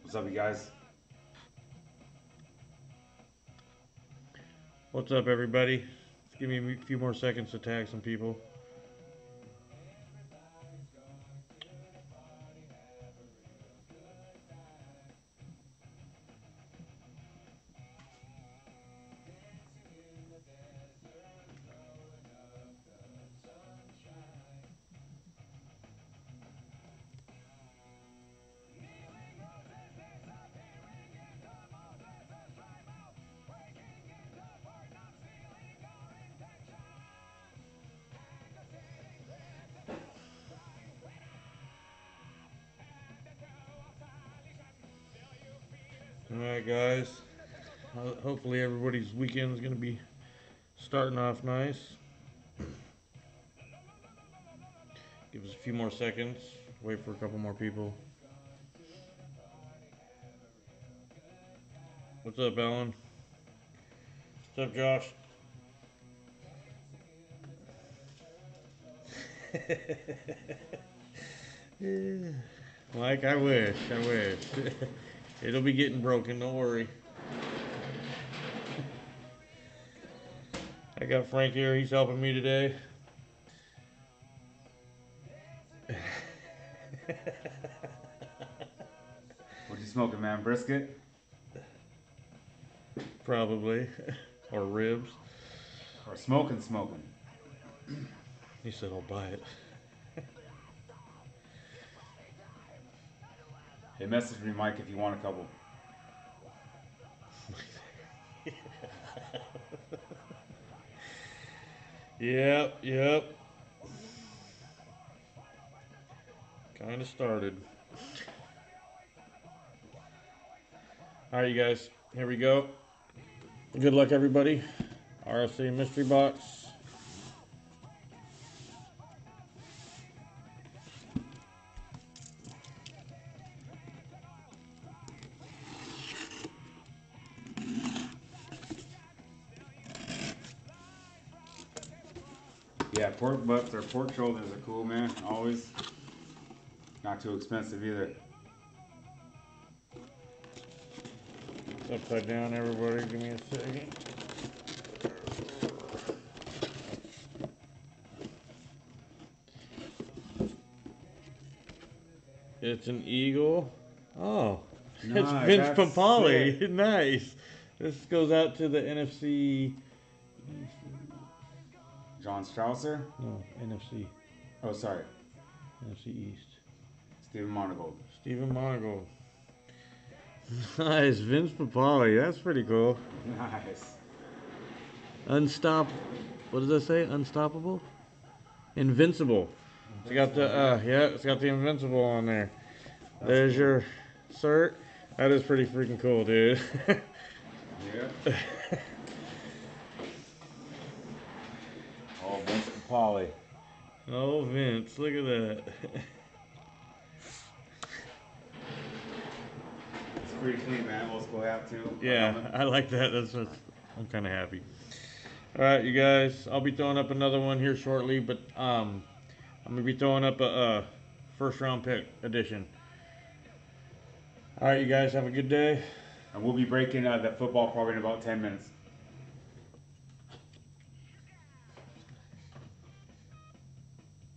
What's up, you guys? What's up, everybody? Give me a few more seconds to tag some people. Alright, guys. Hopefully, everybody's weekend is going to be starting off nice. Give us a few more seconds. Wait for a couple more people. What's up, Alan? What's up, Josh? Mike, I wish. It'll be getting broken, don't worry. I got Frank here, he's helping me today. What you smoking, man? Brisket? Probably. Or ribs. Or smoking? He said I'll buy it. Hey, message me, Mike, if you want a couple. Yep. Kind of started. Alright, you guys. Here we go. Good luck, everybody. Rsa Mystery Box. Yeah, pork butts or pork shoulders are cool, man. Always. Not too expensive either. It's upside down, everybody. Give me a second. It's an eagle. Oh, it's Vince Papali. Nice. This goes out to the NFC. John Strausser? No, NFC. Oh, sorry. NFC East. Stephen Monagold. Stephen Monagold. Nice. Vince Papali. That's pretty cool. Nice. What does that say? Unstoppable? Invincible. It's got the it's got the Invincible on there. There's your cert. That is pretty freaking cool, dude. Yeah. Oh, Vince Papali. Oh, Vince, look at that. It's pretty clean, man. Old school hat too. Yeah, I like that. I'm kind of happy. All right, you guys. I'll be throwing up another one here shortly, but I'm gonna be throwing up a first round pick edition. All right, you guys have a good day. And we'll be breaking the football probably in about 10 minutes.